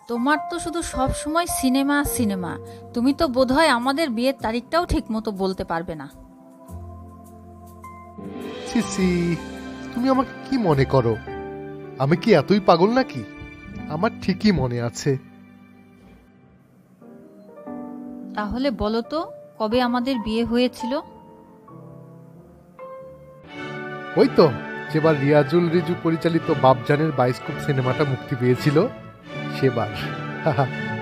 তোমার তো শুধু সব সময় সিনেমা সিনেমা। তুমি তো বোধহয় আমাদের বিয়ের তারিখটাও ঠিক মতো বলতে পারবে না। সিসি, তুমি আমাকে কি মনে করো? আমি কি এতই পাগল নাকি? আমার ঠিকই মনে আছে। তাহলে বলো তো, কবে আমাদের বিয়ে হয়েছিল? ওই তো, যেবার রিয়াজুল রিজু পরিচালিত বাপজানের বায়োস্কোপ সিনেমাটা মুক্তি পেয়েছিল সেবার।